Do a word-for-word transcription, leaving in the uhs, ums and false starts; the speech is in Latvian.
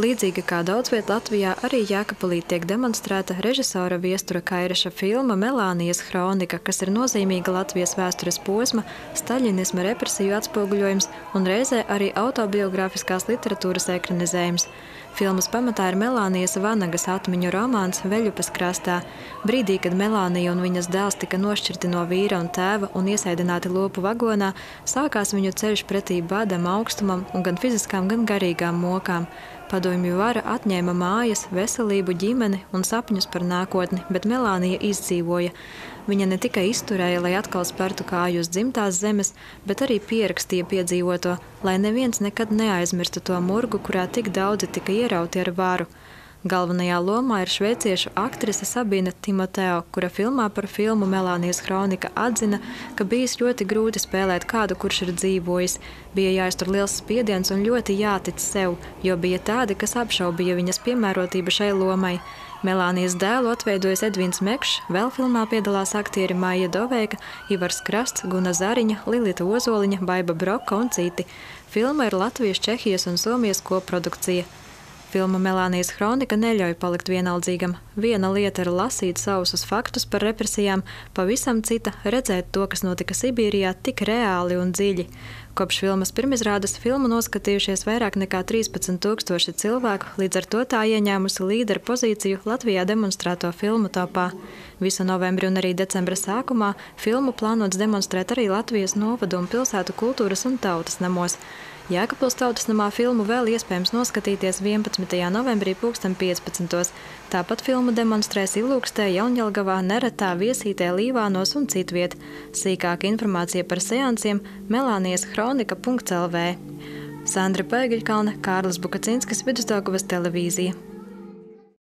Līdzīgi kā daudz viet Latvijā, arī Jēkabpilī tiek demonstrēta režisora Viestura Kairaša filma Melānijas hronika, kas ir nozīmīga Latvijas vēstures posma, staļinisma represiju atspoguļojums un reizē arī autobiogrāfiskās literatūras ekranizējums. Filmas pamatā ir Melānijas Vanagas atmiņu romāns Veļupes krastā. Brīdī, kad Melānija un viņas dēls tika nošķirti no vīra un tēva un iesēdināti lopu vagonā, sākās viņu ceļš pretī badam, augstumam un gan fiziskām, gan garīgām mokām. Padomju vara atņēma mājas, veselību, ģimeni un sapņus par nākotni, bet Melānija izdzīvoja. Viņa ne tikai izturēja, lai atkal spērtu kāju uz dzimtās zemes, bet arī pierakstīja piedzīvoto, lai neviens nekad neaizmirstu to murgu, kurā tik daudzi tika ierauti ar varu. Galvenajā lomā ir šveiciešu aktrise Sabine Timoteo, kura filmā par filmu Melānijas hronika atzina, ka bijis ļoti grūti spēlēt kādu, kurš ir dzīvojis. Bija jāiztur liels spiediens un ļoti jātic sev, jo bija tādi, kas apšaubīja viņas piemērotību šai lomai. Melānijas dēlu atveidojas Edvins Mekšs, vēl filmā piedalās aktieri Maija Doveika, Ivars Krasts, Guna Zariņa, Lilita Ozoliņa, Baiba Broka un citi. Filma ir Latvijas, Čehijas un Somijas koprodukcija. Filma Melānijas hronika neļauj palikt vienaldzīgam. Viena lieta ir lasīt sausus faktus par represijām, pavisam cita redzēt to, kas notika Sibīrijā, tik reāli un dziļi. Kopš filmas pirmizrādes filmu noskatījušies vairāk nekā trīspadsmit tūkstoši cilvēku, līdz ar to tā ieņēmusi līderu pozīciju Latvijā demonstrēto filmu topā. Visu novembri un arī decembra sākumā filmu plānots demonstrēt arī Latvijas novadu un pilsētu kultūras un tautas namos. Jēkabpils tautas namā filmu vēl iespējams noskatīties vienpadsmitajā novembrī pulksten piecpadsmitos. Tāpat filmu demonstrēs Ilūkstē, Jaunjelgavā, Neretā, Viesītē, Līvānos un citviet. Sīkāka informācija par seansiem melānijas hronika punkts el vē. Sandra Pēgiļkalne, Kārlis Bukacinskis, Vidusdaugavas televīzija.